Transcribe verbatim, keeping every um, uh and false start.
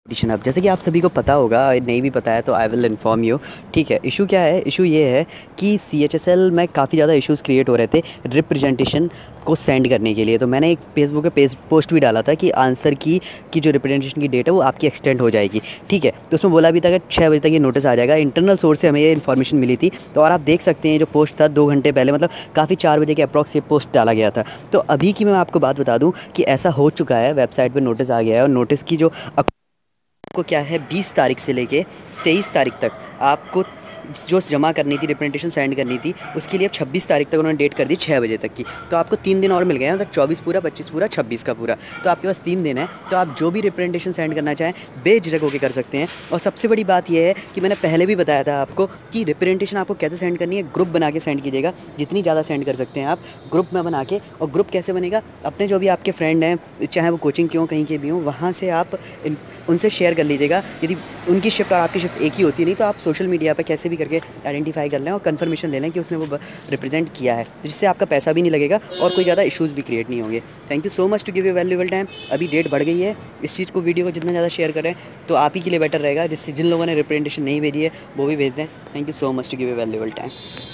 Addition अब जैसे कि आप सभी को पता होगा, नहीं भी पता है तो आई विल इन्फॉर्म यू। ठीक है, इशू क्या है? इशू ये है कि सी एच एस एल में काफ़ी ज़्यादा इश्यूज़ क्रिएट हो रहे थे रिप्रेजेंटेशन को सेंड करने के लिए। तो मैंने एक फेसबुक पे पेज पोस्ट भी डाला था कि आंसर की की जो रिप्रेजेंटेशन की डेट है वो आपकी एक्सटेंड हो जाएगी। ठीक है, तो उसमें बोला भी था कि छः बजे तक ये नोटिस आ जाएगा। इंटरनल सोर्स से हमें ये इन्फॉर्मेशन मिली थी। तो और आप देख सकते हैं जो पोस्ट था दो घंटे पहले, मतलब काफ़ी चार बजे के अप्रॉक्स ये पोस्ट डाला गया था। तो अभी की मैं आपको बात बता दूँ कि ऐसा हो चुका है, वेबसाइट पर नोटिस आ गया है। और नोटिस की जो आपको क्या है, बीस तारीख से लेके तेईस तारीख तक आपको जो जमा करनी थी, रिप्रेजेंटेशन सेंड करनी थी, उसके लिए अब छब्बीस तारीख तक उन्होंने डेट कर दी छः बजे तक की। तो आपको तीन दिन और मिल गए हैं, मतलब चौबीस पूरा, पच्चीस पूरा, छब्बीस का पूरा। तो आपके पास तीन दिन है। तो आप जो भी रिप्रेजेंटेशन सेंड करना चाहें बेझिझक होकर कर सकते हैं। और सबसे बड़ी बात यह है कि मैंने पहले भी बताया था आपको कि रिप्रेजेंटेशन आपको कैसे सेंड करनी है। ग्रुप बना के सेंड कीजिएगा, जितनी ज़्यादा सेंड कर सकते हैं आप ग्रुप में बना के। और ग्रुप कैसे बनेगा? अपने जो भी आपके फ्रेंड हैं, चाहे वो कोचिंग के हों, कहीं के भी हों, वहाँ से आप इन उनसे शेयर कर लीजिएगा। यदि उनकी शिफ्ट और आपकी शिफ्ट एक ही होती नहीं तो आप सोशल मीडिया पे कैसे भी करके आइडेंटिफाई कर लें और कंफर्मेशन ले लें कि उसने वो रिप्रेजेंट किया है, तो जिससे आपका पैसा भी नहीं लगेगा और कोई ज़्यादा इश्यूज़ भी क्रिएट नहीं होंगे। Thank you so much to give you valuable time. अभी डेट बढ़ गई है, इस चीज़ को, वीडियो को जितना ज़्यादा शेयर करें तो आप ही के लिए बेटर रहेगा, जिससे जिन लोगों ने रिप्रेजेंटेशन नहीं भेजी है वो भी भेज दें। Thank you so much to give you valuable time.